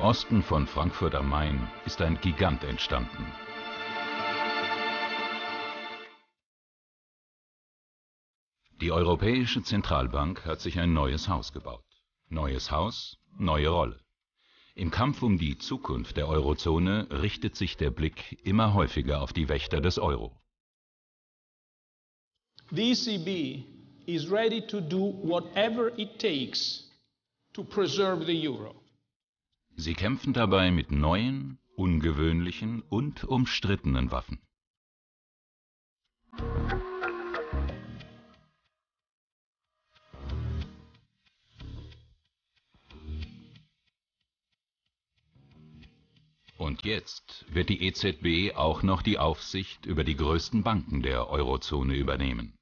Osten von Frankfurt am Main ist ein Gigant entstanden. Die Europäische Zentralbank hat sich ein neues Haus gebaut. Neues Haus, neue Rolle. Im Kampf um die Zukunft der Eurozone richtet sich der Blick immer häufiger auf die Wächter des Euro. The ECB is ready to do whatever it takes to preserve the euro. Sie kämpfen dabei mit neuen, ungewöhnlichen und umstrittenen Waffen. Und jetzt wird die EZB auch noch die Aufsicht über die größten Banken der Eurozone übernehmen.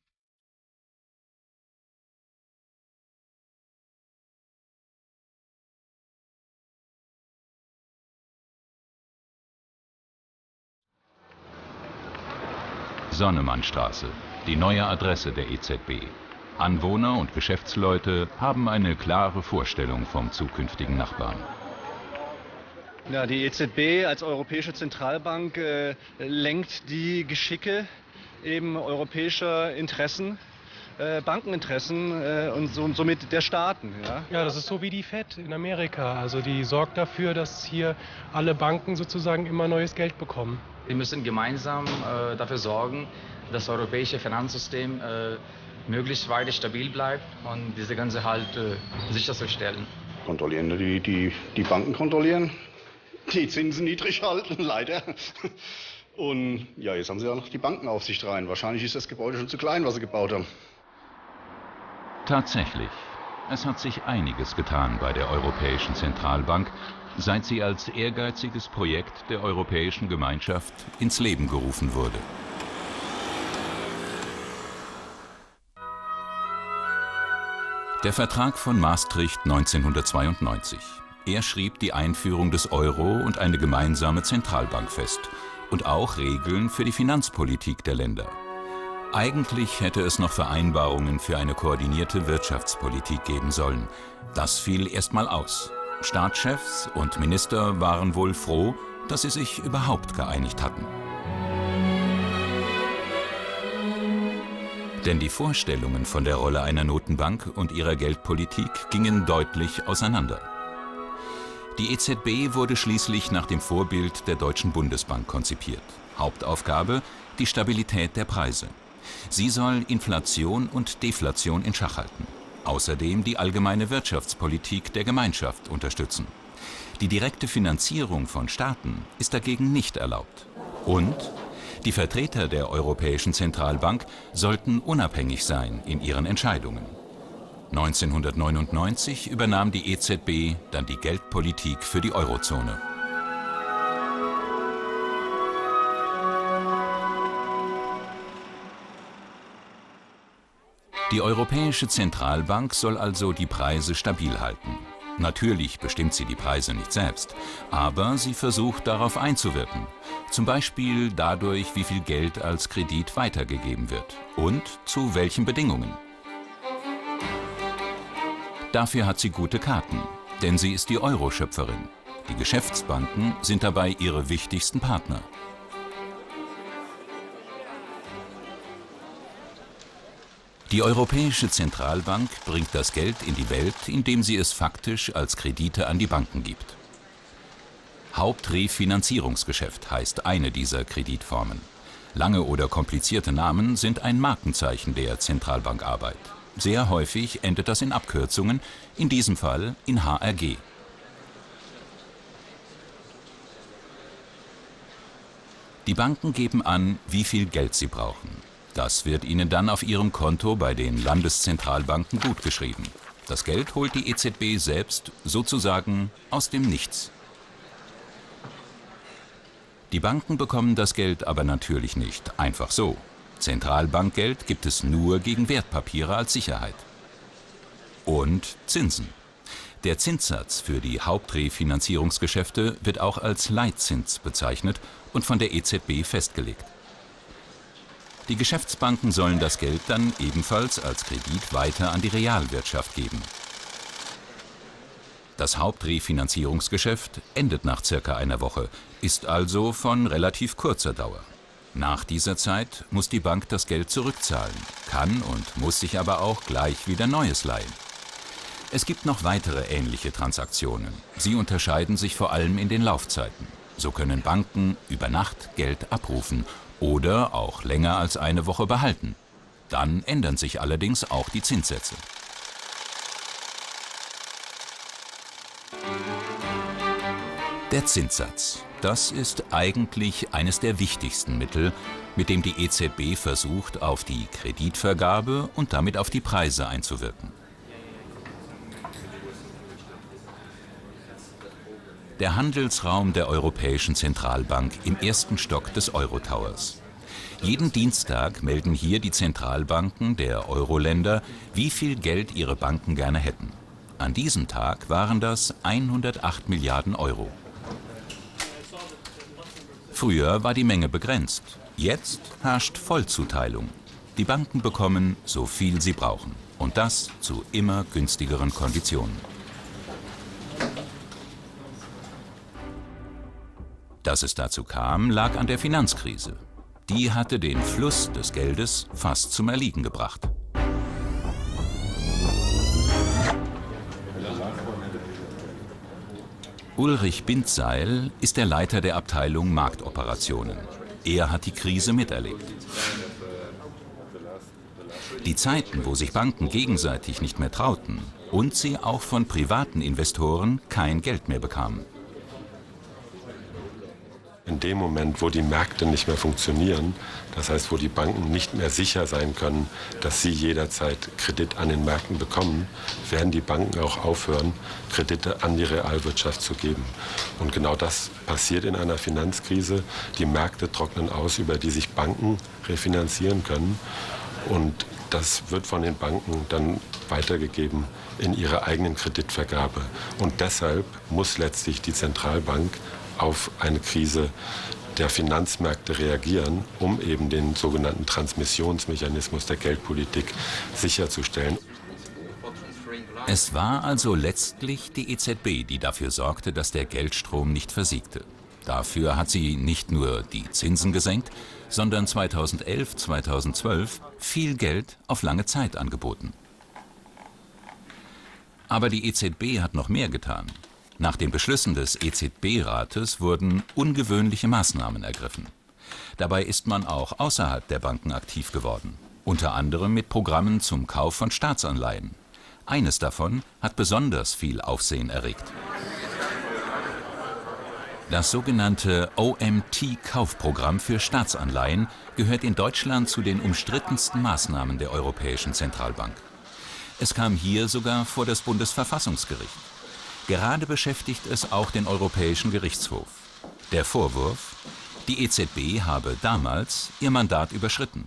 Sonnemannstraße, die neue Adresse der EZB. Anwohner und Geschäftsleute haben eine klare Vorstellung vom zukünftigen Nachbarn. Ja, die EZB als Europäische Zentralbank lenkt die Geschicke eben europäischer Interessen, Bankeninteressen und somit der Staaten. Ja, das ist so wie die Fed in Amerika. Also die sorgt dafür, dass hier alle Banken sozusagen immer neues Geld bekommen. Wir müssen gemeinsam dafür sorgen, dass das europäische Finanzsystem möglichst weiter stabil bleibt und diese ganze halt sicherzustellen. Kontrollieren, die Banken kontrollieren, die Zinsen niedrig halten, leider. Und ja, jetzt haben sie ja noch die Bankenaufsicht rein. Wahrscheinlich ist das Gebäude schon zu klein, was sie gebaut haben. Tatsächlich, es hat sich einiges getan bei der Europäischen Zentralbank, seit sie als ehrgeiziges Projekt der Europäischen Gemeinschaft ins Leben gerufen wurde. Der Vertrag von Maastricht 1992. Er schrieb die Einführung des Euro und eine gemeinsame Zentralbank fest und auch Regeln für die Finanzpolitik der Länder. Eigentlich hätte es noch Vereinbarungen für eine koordinierte Wirtschaftspolitik geben sollen. Das fiel erstmal aus. Staatschefs und Minister waren wohl froh, dass sie sich überhaupt geeinigt hatten. Denn die Vorstellungen von der Rolle einer Notenbank und ihrer Geldpolitik gingen deutlich auseinander. Die EZB wurde schließlich nach dem Vorbild der Deutschen Bundesbank konzipiert. Hauptaufgabe: die Stabilität der Preise. Sie soll Inflation und Deflation in Schach halten. Außerdem die allgemeine Wirtschaftspolitik der Gemeinschaft unterstützen. Die direkte Finanzierung von Staaten ist dagegen nicht erlaubt. Und die Vertreter der Europäischen Zentralbank sollten unabhängig sein in ihren Entscheidungen. 1999 übernahm die EZB dann die Geldpolitik für die Eurozone. Die Europäische Zentralbank soll also die Preise stabil halten. Natürlich bestimmt sie die Preise nicht selbst, aber sie versucht darauf einzuwirken. Zum Beispiel dadurch, wie viel Geld als Kredit weitergegeben wird und zu welchen Bedingungen. Dafür hat sie gute Karten, denn sie ist die Euro-Schöpferin. Die Geschäftsbanken sind dabei ihre wichtigsten Partner. Die Europäische Zentralbank bringt das Geld in die Welt, indem sie es faktisch als Kredite an die Banken gibt. Hauptrefinanzierungsgeschäft heißt eine dieser Kreditformen. Lange oder komplizierte Namen sind ein Markenzeichen der Zentralbankarbeit. Sehr häufig endet das in Abkürzungen, in diesem Fall in HRG. Die Banken geben an, wie viel Geld sie brauchen. Das wird ihnen dann auf ihrem Konto bei den Landeszentralbanken gutgeschrieben. Das Geld holt die EZB selbst sozusagen aus dem Nichts. Die Banken bekommen das Geld aber natürlich nicht einfach so. Zentralbankgeld gibt es nur gegen Wertpapiere als Sicherheit. Und Zinsen. Der Zinssatz für die Hauptrefinanzierungsgeschäfte wird auch als Leitzins bezeichnet und von der EZB festgelegt. Die Geschäftsbanken sollen das Geld dann ebenfalls als Kredit weiter an die Realwirtschaft geben. Das Hauptrefinanzierungsgeschäft endet nach circa einer Woche, ist also von relativ kurzer Dauer. Nach dieser Zeit muss die Bank das Geld zurückzahlen, kann und muss sich aber auch gleich wieder Neues leihen. Es gibt noch weitere ähnliche Transaktionen. Sie unterscheiden sich vor allem in den Laufzeiten. So können Banken über Nacht Geld abrufen oder auch länger als eine Woche behalten. Dann ändern sich allerdings auch die Zinssätze. Der Zinssatz. Das ist eigentlich eines der wichtigsten Mittel, mit dem die EZB versucht, auf die Kreditvergabe und damit auf die Preise einzuwirken. Der Handelsraum der Europäischen Zentralbank im ersten Stock des Euro-Towers. Jeden Dienstag melden hier die Zentralbanken der Euro-Länder, wie viel Geld ihre Banken gerne hätten. An diesem Tag waren das 108 Milliarden Euro. Früher war die Menge begrenzt. Jetzt herrscht Vollzuteilung. Die Banken bekommen so viel sie brauchen. Und das zu immer günstigeren Konditionen. Dass es dazu kam, lag an der Finanzkrise. Die hatte den Fluss des Geldes fast zum Erliegen gebracht. Ulrich Bindseil ist der Leiter der Abteilung Marktoperationen. Er hat die Krise miterlebt. Die Zeiten, wo sich Banken gegenseitig nicht mehr trauten und sie auch von privaten Investoren kein Geld mehr bekamen. In dem Moment, wo die Märkte nicht mehr funktionieren, das heißt, wo die Banken nicht mehr sicher sein können, dass sie jederzeit Kredit an den Märkten bekommen, werden die Banken auch aufhören, Kredite an die Realwirtschaft zu geben. Und genau das passiert in einer Finanzkrise. Die Märkte trocknen aus, über die sich Banken refinanzieren können. Und das wird von den Banken dann weitergegeben in ihre eigenen Kreditvergabe. Und deshalb muss letztlich die Zentralbank auf eine Krise der Finanzmärkte reagieren, um eben den sogenannten Transmissionsmechanismus der Geldpolitik sicherzustellen. Es war also letztlich die EZB, die dafür sorgte, dass der Geldstrom nicht versiegte. Dafür hat sie nicht nur die Zinsen gesenkt, sondern 2011, 2012 viel Geld auf lange Zeit angeboten. Aber die EZB hat noch mehr getan. Nach den Beschlüssen des EZB-Rates wurden ungewöhnliche Maßnahmen ergriffen. Dabei ist man auch außerhalb der Banken aktiv geworden, unter anderem mit Programmen zum Kauf von Staatsanleihen. Eines davon hat besonders viel Aufsehen erregt. Das sogenannte OMT-Kaufprogramm für Staatsanleihen gehört in Deutschland zu den umstrittensten Maßnahmen der Europäischen Zentralbank. Es kam hier sogar vor das Bundesverfassungsgericht. Gerade beschäftigt es auch den Europäischen Gerichtshof. Der Vorwurf: die EZB habe damals ihr Mandat überschritten.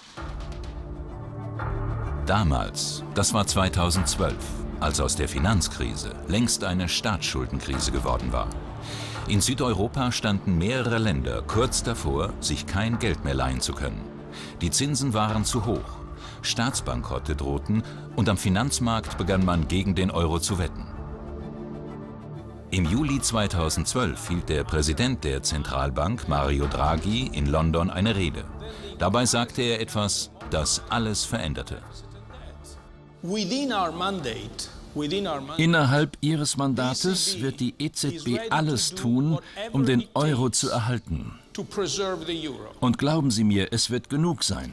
Damals, das war 2012, als aus der Finanzkrise längst eine Staatsschuldenkrise geworden war. In Südeuropa standen mehrere Länder kurz davor, sich kein Geld mehr leihen zu können. Die Zinsen waren zu hoch, Staatsbankrotte drohten und am Finanzmarkt begann man gegen den Euro zu wetten. Im Juli 2012 hielt der Präsident der Zentralbank, Mario Draghi, in London eine Rede. Dabei sagte er etwas, das alles veränderte. Innerhalb ihres Mandates wird die EZB alles tun, um den Euro zu erhalten. Und glauben Sie mir, es wird genug sein.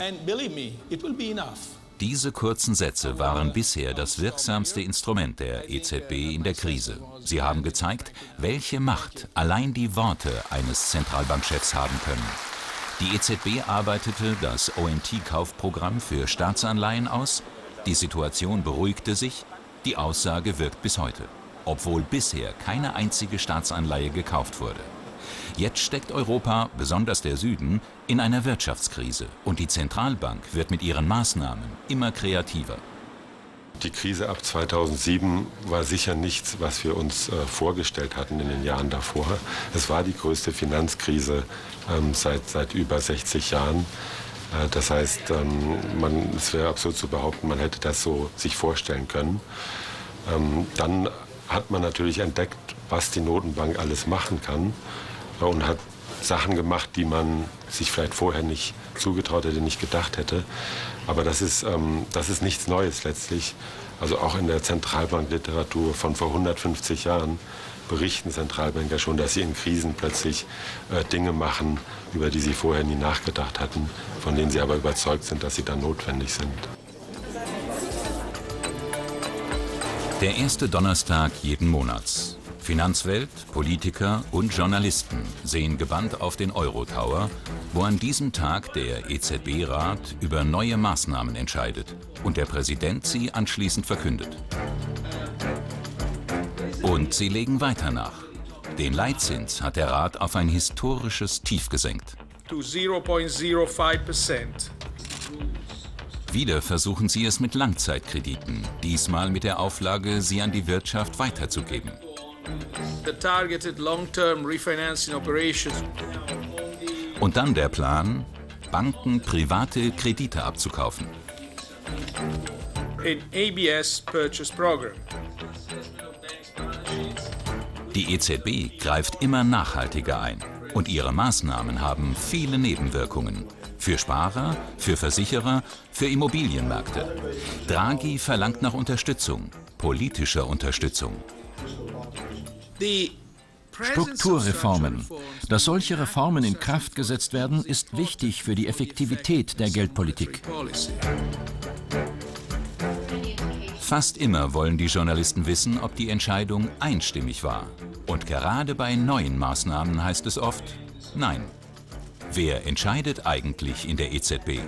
Diese kurzen Sätze waren bisher das wirksamste Instrument der EZB in der Krise. Sie haben gezeigt, welche Macht allein die Worte eines Zentralbankchefs haben können. Die EZB arbeitete das OMT-Kaufprogramm für Staatsanleihen aus. Die Situation beruhigte sich. Die Aussage wirkt bis heute, obwohl bisher keine einzige Staatsanleihe gekauft wurde. Jetzt steckt Europa, besonders der Süden, in einer Wirtschaftskrise und die Zentralbank wird mit ihren Maßnahmen immer kreativer. Die Krise ab 2007 war sicher nichts, was wir uns vorgestellt hatten in den Jahren davor. Es war die größte Finanzkrise seit über 60 Jahren. Das heißt, es wäre absurd zu behaupten, man hätte das so sich vorstellen können. Dann hat man natürlich entdeckt, was die Notenbank alles machen kann und hat Sachen gemacht, die man sich vielleicht vorher nicht zugetraut hätte, nicht gedacht hätte. Aber das ist nichts Neues letztlich. Also auch in der Zentralbankliteratur von vor 150 Jahren berichten Zentralbanker schon, dass sie in Krisen plötzlich Dinge machen, über die sie vorher nie nachgedacht hatten, von denen sie aber überzeugt sind, dass sie dann notwendig sind. Der erste Donnerstag jeden Monats. Finanzwelt, Politiker und Journalisten sehen gebannt auf den Euro-Tower, wo an diesem Tag der EZB-Rat über neue Maßnahmen entscheidet und der Präsident sie anschließend verkündet. Und sie legen weiter nach. Den Leitzins hat der Rat auf ein historisches Tief gesenkt. To 0.05%. Wieder versuchen sie es mit Langzeitkrediten, diesmal mit der Auflage, sie an die Wirtschaft weiterzugeben. The targeted long-term refinancing operations. Und dann der Plan, Banken private Kredite abzukaufen. An ABS purchase program. Die EZB greift immer nachhaltiger ein und ihre Maßnahmen haben viele Nebenwirkungen. Für Sparer, für Versicherer, für Immobilienmärkte. Draghi verlangt nach Unterstützung, politischer Unterstützung. Strukturreformen. Dass solche Reformen in Kraft gesetzt werden, ist wichtig für die Effektivität der Geldpolitik. Fast immer wollen die Journalisten wissen, ob die Entscheidung einstimmig war. Und gerade bei neuen Maßnahmen heißt es oft, nein. Wer entscheidet eigentlich in der EZB?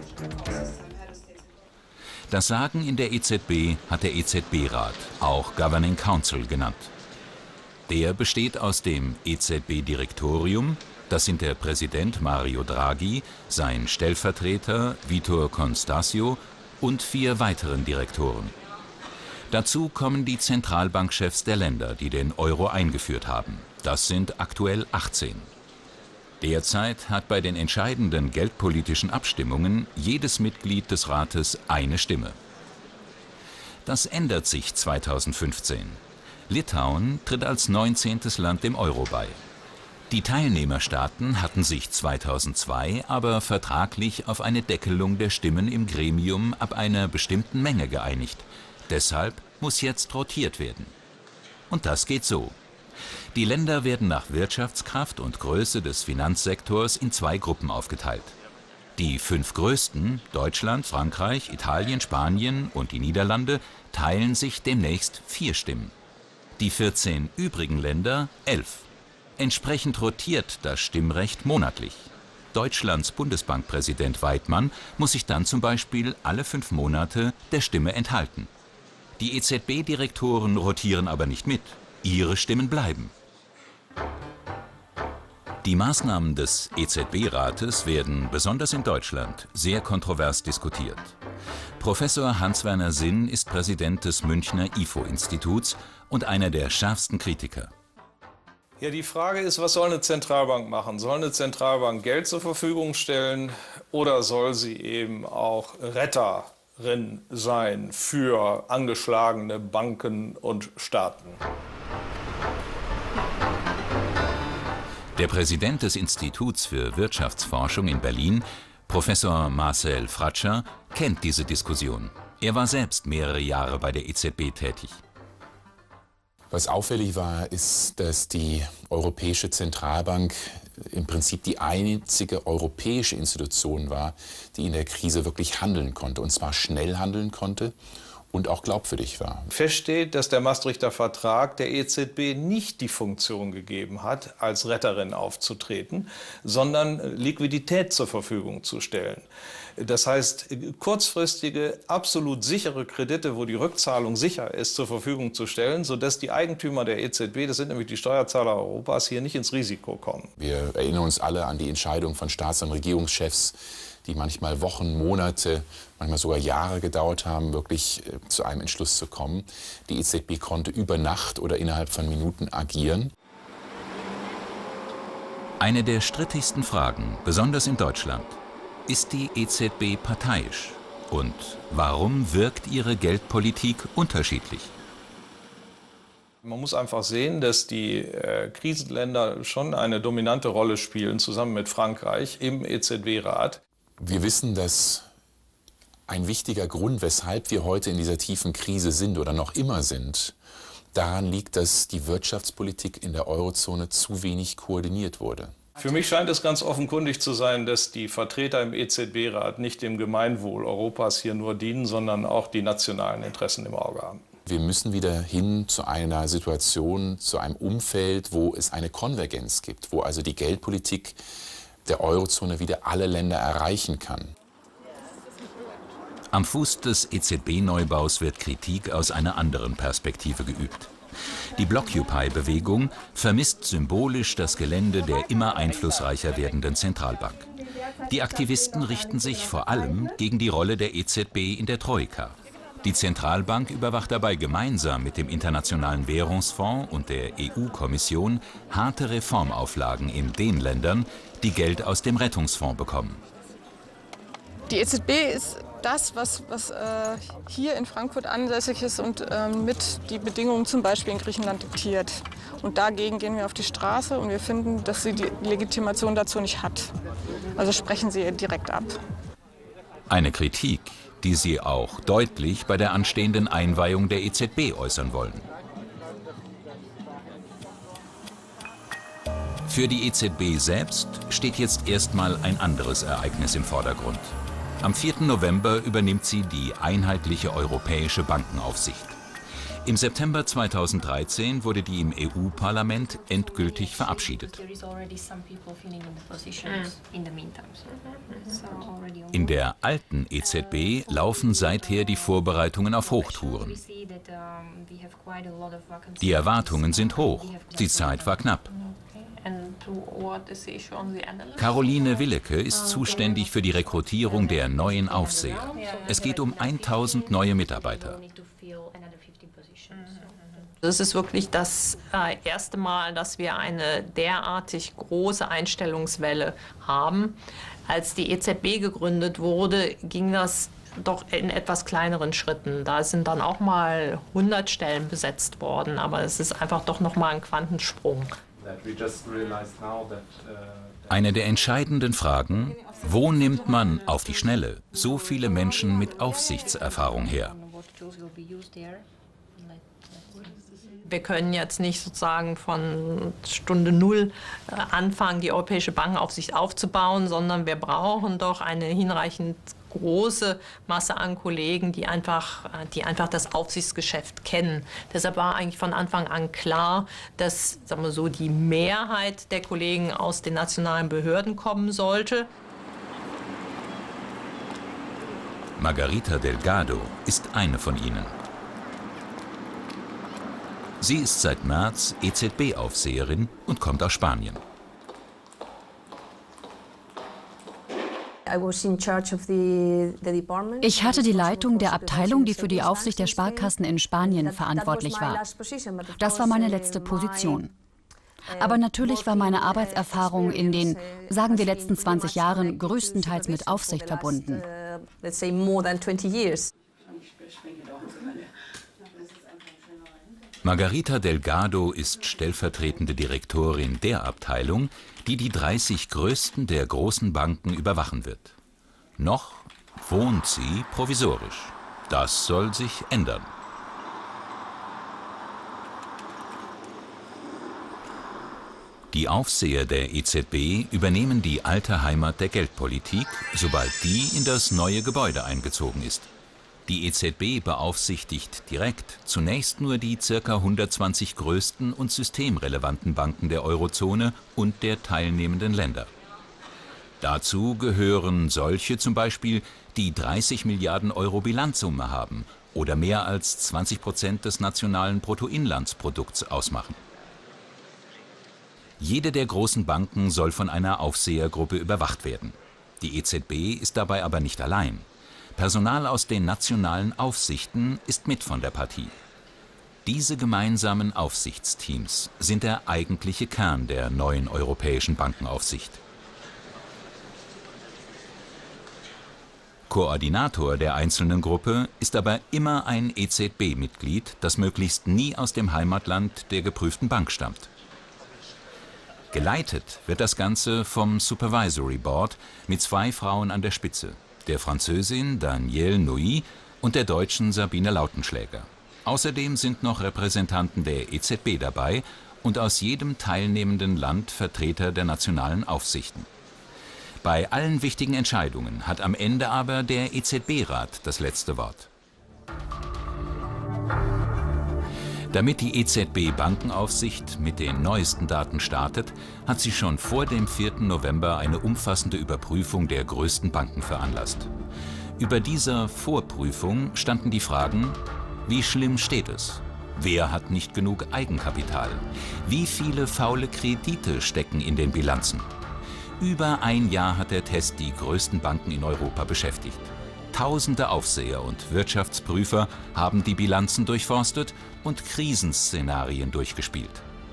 Das Sagen in der EZB hat der EZB-Rat, auch Governing Council genannt. Der besteht aus dem EZB-Direktorium, das sind der Präsident Mario Draghi, sein Stellvertreter Vitor Constâncio und 4 weiteren Direktoren. Dazu kommen die Zentralbankchefs der Länder, die den Euro eingeführt haben. Das sind aktuell 18. Derzeit hat bei den entscheidenden geldpolitischen Abstimmungen jedes Mitglied des Rates eine Stimme. Das ändert sich 2015. Litauen tritt als 19. Land dem Euro bei. Die Teilnehmerstaaten hatten sich 2002 aber vertraglich auf eine Deckelung der Stimmen im Gremium ab einer bestimmten Menge geeinigt. Deshalb muss jetzt rotiert werden. Und das geht so. Die Länder werden nach Wirtschaftskraft und Größe des Finanzsektors in 2 Gruppen aufgeteilt. Die 5 größten, Deutschland, Frankreich, Italien, Spanien und die Niederlande, teilen sich demnächst 4 Stimmen. Die 14 übrigen Länder 11. Entsprechend rotiert das Stimmrecht monatlich. Deutschlands Bundesbankpräsident Weidmann muss sich dann zum Beispiel alle 5 Monate der Stimme enthalten. Die EZB-Direktoren rotieren aber nicht mit. Ihre Stimmen bleiben. Die Maßnahmen des EZB-Rates werden, besonders in Deutschland, sehr kontrovers diskutiert. Professor Hans-Werner Sinn ist Präsident des Münchner IFO-Instituts und einer der schärfsten Kritiker. Ja, die Frage ist, was soll eine Zentralbank machen? Soll eine Zentralbank Geld zur Verfügung stellen oder soll sie eben auch Retterin sein für angeschlagene Banken und Staaten? Der Präsident des Instituts für Wirtschaftsforschung in Berlin, Professor Marcel Fratscher, kennt diese Diskussion. Er war selbst mehrere Jahre bei der EZB tätig. Was auffällig war, ist, dass die Europäische Zentralbank im Prinzip die einzige europäische Institution war, die in der Krise wirklich handeln konnte, und zwar schnell handeln konnte und auch glaubwürdig war. Fest steht, dass der Maastrichter Vertrag der EZB nicht die Funktion gegeben hat, als Retterin aufzutreten, sondern Liquidität zur Verfügung zu stellen. Das heißt, kurzfristige, absolut sichere Kredite, wo die Rückzahlung sicher ist, zur Verfügung zu stellen, sodass die Eigentümer der EZB, das sind nämlich die Steuerzahler Europas, hier nicht ins Risiko kommen. Wir erinnern uns alle an die Entscheidung von Staats- und Regierungschefs, die manchmal Wochen, Monate, manchmal sogar Jahre gedauert haben, wirklich zu einem Entschluss zu kommen. Die EZB konnte über Nacht oder innerhalb von Minuten agieren. Eine der strittigsten Fragen, besonders in Deutschland: Ist die EZB parteiisch? Und warum wirkt ihre Geldpolitik unterschiedlich? Man muss einfach sehen, dass die Krisenländer schon eine dominante Rolle spielen, zusammen mit Frankreich im EZB-Rat. Wir wissen, dass ein wichtiger Grund, weshalb wir heute in dieser tiefen Krise sind oder noch immer sind, daran liegt, dass die Wirtschaftspolitik in der Eurozone zu wenig koordiniert wurde. Für mich scheint es ganz offenkundig zu sein, dass die Vertreter im EZB-Rat nicht dem Gemeinwohl Europas hier nur dienen, sondern auch die nationalen Interessen im Auge haben. Wir müssen wieder hin zu einer Situation, zu einem Umfeld, wo es eine Konvergenz gibt, wo also die Geldpolitik der Eurozone wieder alle Länder erreichen kann. Am Fuß des EZB-Neubaus wird Kritik aus einer anderen Perspektive geübt. Die Blockupy-Bewegung vermisst symbolisch das Gelände der immer einflussreicher werdenden Zentralbank. Die Aktivisten richten sich vor allem gegen die Rolle der EZB in der Troika. Die Zentralbank überwacht dabei gemeinsam mit dem Internationalen Währungsfonds und der EU-Kommission harte Reformauflagen in den Ländern, die Geld aus dem Rettungsfonds bekommen. Die EZB ist das, was hier in Frankfurt ansässig ist und mit die Bedingungen zum Beispiel in Griechenland diktiert. Und dagegen gehen wir auf die Straße und wir finden, dass sie die Legitimation dazu nicht hat. Also sprechen Sie ihr direkt ab. Eine Kritik, die sie auch deutlich bei der anstehenden Einweihung der EZB äußern wollen. Für die EZB selbst steht jetzt erstmal ein anderes Ereignis im Vordergrund. Am 4. November übernimmt sie die einheitliche europäische Bankenaufsicht. Im September 2013 wurde die im EU-Parlament endgültig verabschiedet. In der alten EZB laufen seither die Vorbereitungen auf Hochtouren. Die Erwartungen sind hoch, die Zeit war knapp. Caroline Willeke ist zuständig für die Rekrutierung der neuen Aufseher. Es geht um 1000 neue Mitarbeiter. Das ist wirklich das erste Mal, dass wir eine derartig große Einstellungswelle haben. Als die EZB gegründet wurde, ging das doch in etwas kleineren Schritten. Da sind dann auch mal 100 Stellen besetzt worden, aber es ist einfach doch noch mal ein Quantensprung. Eine der entscheidenden Fragen: Wo nimmt man auf die Schnelle so viele Menschen mit Aufsichtserfahrung her? Wir können jetzt nicht sozusagen von Stunde Null anfangen, die Europäische Bankenaufsicht aufzubauen, sondern wir brauchen doch eine hinreichend große Masse an Kollegen, die einfach das Aufsichtsgeschäft kennen. Deshalb war eigentlich von Anfang an klar, dass, sagen wir so, die Mehrheit der Kollegen aus den nationalen Behörden kommen sollte. Margarita Delgado ist eine von ihnen. Sie ist seit März EZB-Aufseherin und kommt aus Spanien. Ich hatte die Leitung der Abteilung, die für die Aufsicht der Sparkassen in Spanien verantwortlich war. Das war meine letzte Position. Aber natürlich war meine Arbeitserfahrung in den, sagen wir, letzten 20 Jahren größtenteils mit Aufsicht verbunden. Margarita Delgado ist stellvertretende Direktorin der Abteilung, die die 30 größten der großen Banken überwachen wird. Noch wohnt sie provisorisch. Das soll sich ändern. Die Aufseher der EZB übernehmen die alte Heimat der Geldpolitik, sobald die in das neue Gebäude eingezogen ist. Die EZB beaufsichtigt direkt zunächst nur die ca. 120 größten und systemrelevanten Banken der Eurozone und der teilnehmenden Länder. Dazu gehören solche zum Beispiel, die 30 Milliarden Euro Bilanzsumme haben oder mehr als 20% des nationalen Bruttoinlandsprodukts ausmachen. Jede der großen Banken soll von einer Aufsehergruppe überwacht werden. Die EZB ist dabei aber nicht allein. Personal aus den nationalen Aufsichten ist mit von der Partie. Diese gemeinsamen Aufsichtsteams sind der eigentliche Kern der neuen europäischen Bankenaufsicht. Koordinator der einzelnen Gruppe ist aber immer ein EZB-Mitglied, das möglichst nie aus dem Heimatland der geprüften Bank stammt. Geleitet wird das Ganze vom Supervisory Board mit 2 Frauen an der Spitze, der Französin Danielle Nouy und der Deutschen Sabine Lautenschläger. Außerdem sind noch Repräsentanten der EZB dabei und aus jedem teilnehmenden Land Vertreter der nationalen Aufsichten. Bei allen wichtigen Entscheidungen hat am Ende aber der EZB-Rat das letzte Wort. Damit die EZB-Bankenaufsicht mit den neuesten Daten startet, hat sie schon vor dem 4. November eine umfassende Überprüfung der größten Banken veranlasst. Über dieser Vorprüfung standen die Fragen: Wie schlimm steht es? Wer hat nicht genug Eigenkapital? Wie viele faule Kredite stecken in den Bilanzen? Über ein Jahr hat der Test die größten Banken in Europa beschäftigt. Tausende Aufseher und Wirtschaftsprüfer haben die Bilanzen durchforstet und Krisenszenarien durchgespielt.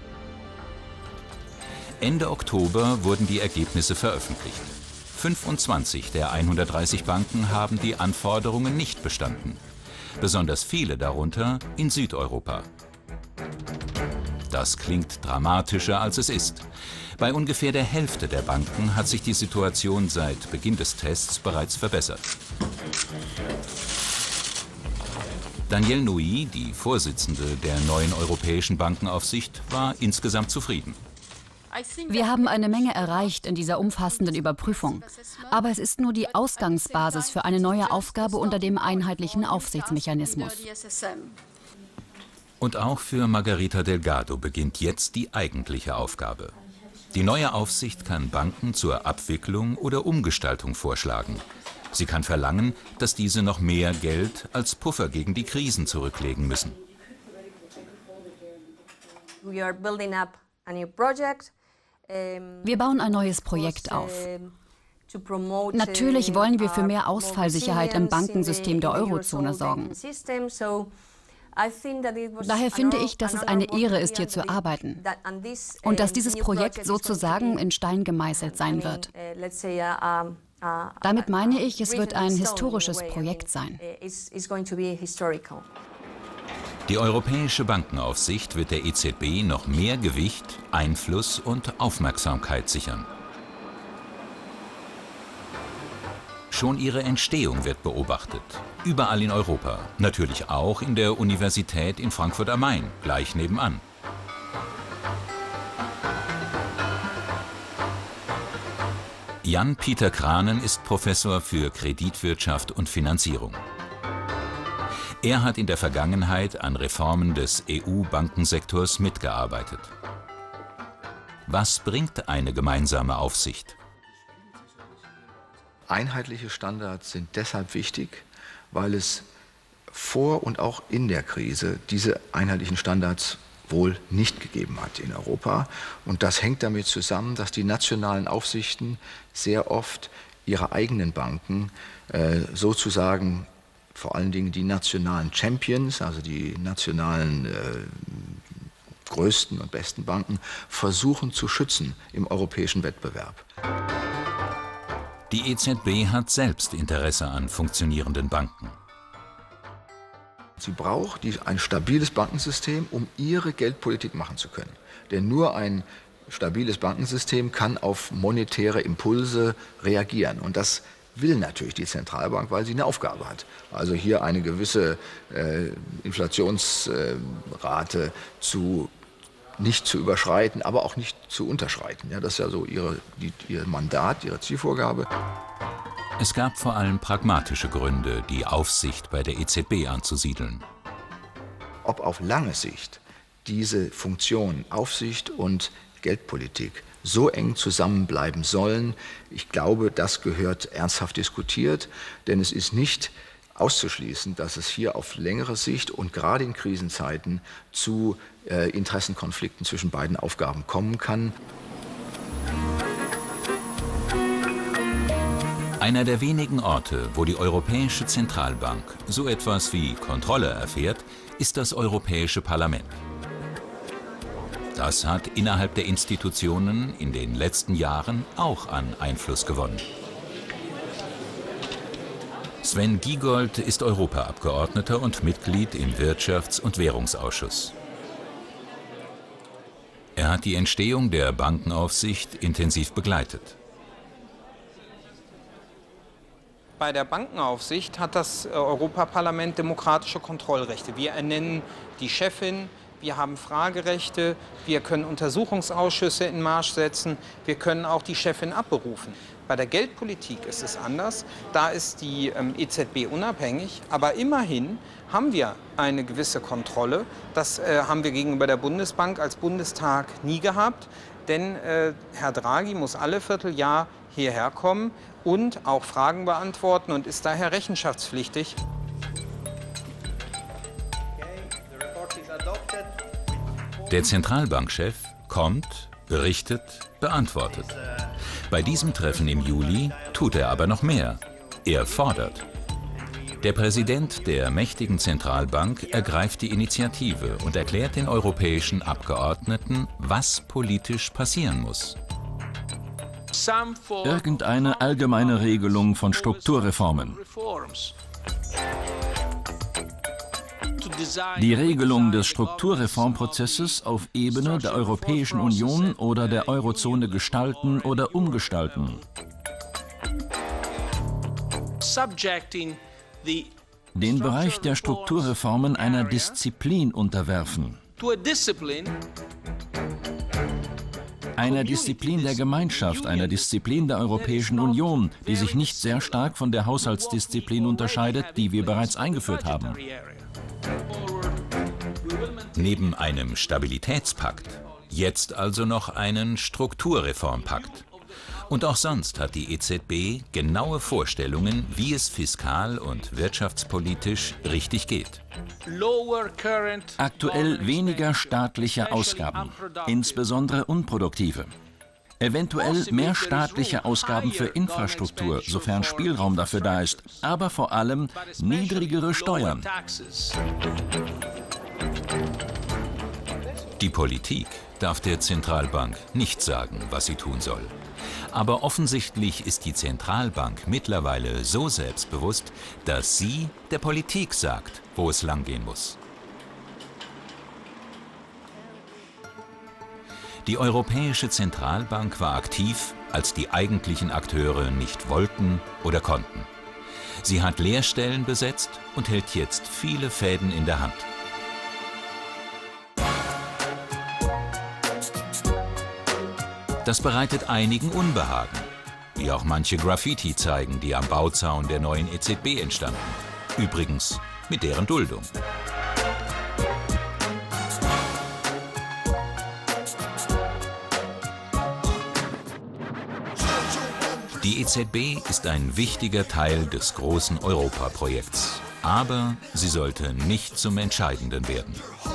Ende Oktober wurden die Ergebnisse veröffentlicht. 25 der 130 Banken haben die Anforderungen nicht bestanden. Besonders viele darunter in Südeuropa. Das klingt dramatischer, als es ist. Bei ungefähr der Hälfte der Banken hat sich die Situation seit Beginn des Tests bereits verbessert. Danielle Nouy, die Vorsitzende der neuen Europäischen Bankenaufsicht, war insgesamt zufrieden. Wir haben eine Menge erreicht in dieser umfassenden Überprüfung. Aber es ist nur die Ausgangsbasis für eine neue Aufgabe unter dem einheitlichen Aufsichtsmechanismus. Und auch für Margarita Delgado beginnt jetzt die eigentliche Aufgabe. Die neue Aufsicht kann Banken zur Abwicklung oder Umgestaltung vorschlagen. Sie kann verlangen, dass diese noch mehr Geld als Puffer gegen die Krisen zurücklegen müssen. Wir bauen ein neues Projekt auf. Natürlich wollen wir für mehr Ausfallsicherheit im Bankensystem der Eurozone sorgen. Daher finde ich, dass es eine Ehre ist, hier zu arbeiten und dass dieses Projekt sozusagen in Stein gemeißelt sein wird. Damit meine ich, es wird ein historisches Projekt sein. Die Europäische Bankenaufsicht wird der EZB noch mehr Gewicht, Einfluss und Aufmerksamkeit sichern. Schon ihre Entstehung wird beobachtet. Überall in Europa. Natürlich auch in der Universität in Frankfurt am Main, gleich nebenan. Jan-Pieter Kranen ist Professor für Kreditwirtschaft und Finanzierung. Er hat in der Vergangenheit an Reformen des EU-Bankensektors mitgearbeitet. Was bringt eine gemeinsame Aufsicht? Einheitliche Standards sind deshalb wichtig, weil es vor und auch in der Krise diese einheitlichen Standards wohl nicht gegeben hat in Europa. Und das hängt damit zusammen, dass die nationalen Aufsichten sehr oft ihre eigenen Banken sozusagen, vor allen Dingen die nationalen Champions, also die nationalen größten und besten Banken, versuchen zu schützen im europäischen Wettbewerb. Die EZB hat selbst Interesse an funktionierenden Banken. Sie braucht ein stabiles Bankensystem, um ihre Geldpolitik machen zu können. Denn nur ein stabiles Bankensystem kann auf monetäre Impulse reagieren. Und das will natürlich die Zentralbank, weil sie eine Aufgabe hat. Also hier eine gewisse Inflationsrate nicht zu überschreiten, aber auch nicht zu unterschreiten. Ja, das ist ja so ihr Mandat, ihre Zielvorgabe. Es gab vor allem pragmatische Gründe, die Aufsicht bei der EZB anzusiedeln. Ob auf lange Sicht diese Funktionen Aufsicht und Geldpolitik so eng zusammenbleiben sollen, ich glaube, das gehört ernsthaft diskutiert, denn es ist nicht auszuschließen, dass es hier auf längere Sicht und gerade in Krisenzeiten zu Interessenkonflikten zwischen beiden Aufgaben kommen kann. Einer der wenigen Orte, wo die Europäische Zentralbank so etwas wie Kontrolle erfährt, ist das Europäische Parlament. Das hat innerhalb der Institutionen in den letzten Jahren auch an Einfluss gewonnen. Sven Giegold ist Europaabgeordneter und Mitglied im Wirtschafts- und Währungsausschuss. Er hat die Entstehung der Bankenaufsicht intensiv begleitet. Bei der Bankenaufsicht hat das Europaparlament demokratische Kontrollrechte. Wir ernennen die Chefin, wir haben Fragerechte, wir können Untersuchungsausschüsse in Marsch setzen, wir können auch die Chefin abberufen. Bei der Geldpolitik ist es anders. Da ist die EZB unabhängig, aber immerhin haben wir eine gewisse Kontrolle. Das haben wir gegenüber der Bundesbank als Bundestag nie gehabt, denn Herr Draghi muss alle Vierteljahr hierher kommen und auch Fragen beantworten und ist daher rechenschaftspflichtig. Der Zentralbankchef kommt, berichtet, beantwortet. Bei diesem Treffen im Juli tut er aber noch mehr. Er fordert. Der Präsident der mächtigen Zentralbank ergreift die Initiative und erklärt den europäischen Abgeordneten, was politisch passieren muss. Irgendeine allgemeine Regelung von Strukturreformen. Die Regelung des Strukturreformprozesses auf Ebene der Europäischen Union oder der Eurozone gestalten oder umgestalten. Den Bereich der Strukturreformen einer Disziplin unterwerfen. Einer Disziplin der Gemeinschaft, einer Disziplin der Europäischen Union, die sich nicht sehr stark von der Haushaltsdisziplin unterscheidet, die wir bereits eingeführt haben. Neben einem Stabilitätspakt, jetzt also noch einen Strukturreformpakt. Und auch sonst hat die EZB genaue Vorstellungen, wie es fiskal- und wirtschaftspolitisch richtig geht. Aktuell weniger staatliche Ausgaben, insbesondere unproduktive. Eventuell mehr staatliche Ausgaben für Infrastruktur, sofern Spielraum dafür da ist, aber vor allem niedrigere Steuern. Die Politik darf der Zentralbank nicht sagen, was sie tun soll. Aber offensichtlich ist die Zentralbank mittlerweile so selbstbewusst, dass sie der Politik sagt, wo es langgehen muss. Die Europäische Zentralbank war aktiv, als die eigentlichen Akteure nicht wollten oder konnten. Sie hat Leerstellen besetzt und hält jetzt viele Fäden in der Hand. Das bereitet einigen Unbehagen, wie auch manche Graffiti zeigen, die am Bauzaun der neuen EZB entstanden. Übrigens mit deren Duldung. Die EZB ist ein wichtiger Teil des großen Europaprojekts. Aber sie sollte nicht zum Entscheidenden werden.